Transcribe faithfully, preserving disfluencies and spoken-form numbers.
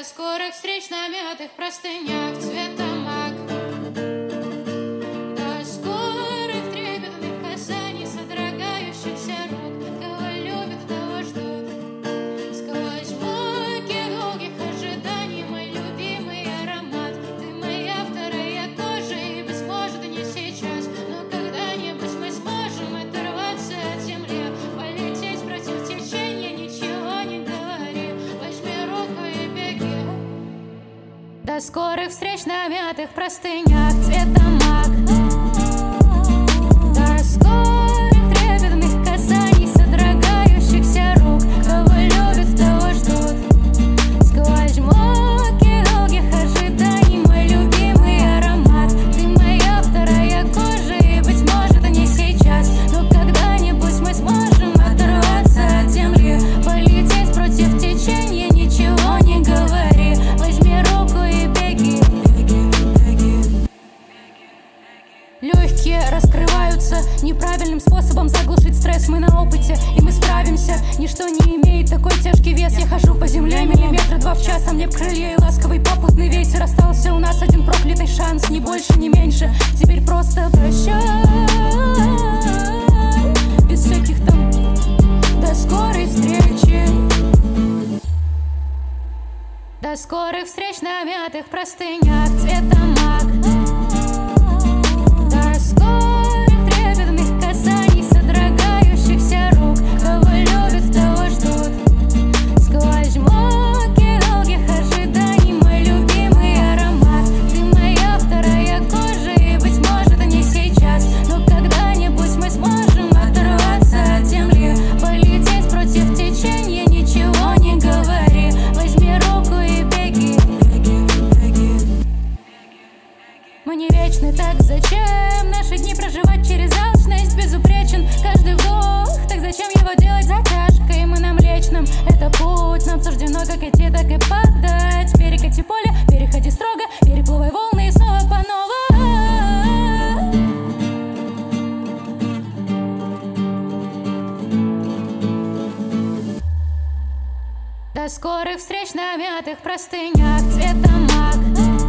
До скорых встреч на мятых простынях цвета мак. До скорых трепетных касаний, содрогающихся рук. Кого любят, того ждут. Сквозь муки долгих ожиданий мой любимый аромат. Ты моя вторая кожа, и быть может не сейчас, но когда-нибудь мы сможем оторваться от земли, полететь против течения, ничего не говори. Возьми руку и беги. До скорых встреч на мятых простынях цвета мак. До скорых трепетных касаний, содрогающихся рук. Кого любят, того ждут. Сквозь муки долгих ожиданий мой любимый аромат. Ты моя вторая кожа, и быть может не сейчас, но когда-нибудь мы сможем оторваться от земли, полететь против течения, ничего не говори. Возьми руку и беги. Легкие раскрываются неправильным способом заглушить стресс. Мы на опыте, и мы справимся. Ничто не имеет такой тяжкий вес. Я хожу по земле миллиметра два в час, а мне б крылья и ласковый попутный ветер. Остался у нас один проклятый шанс, ни больше, ни меньше. Теперь просто прощай, без всяких там до скорой встречи. До скорых встреч на мятых простынях цвета мак. До скорых трепетных касаний, содрогающихся рук. Кого любят, того ждут. Сквозь муки долгих ожиданий мой любимый аромат. Ты моя вторая кожа, и быть может не сейчас, но когда-нибудь мы сможем оторваться от земли, полететь против течения, ничего не говори. Возьми руку и беги. Мы не вечны, так зачем наши дни проживать через алчность? Безупречен каждый вдох, так зачем его делать затяжкой? Мы на Млечном, это путь, нам суждено как идти, так и падать. Перекати поле, переходи строго, переплывай волны и снова по новой. До скорых встреч на мятых простынях цвета мак.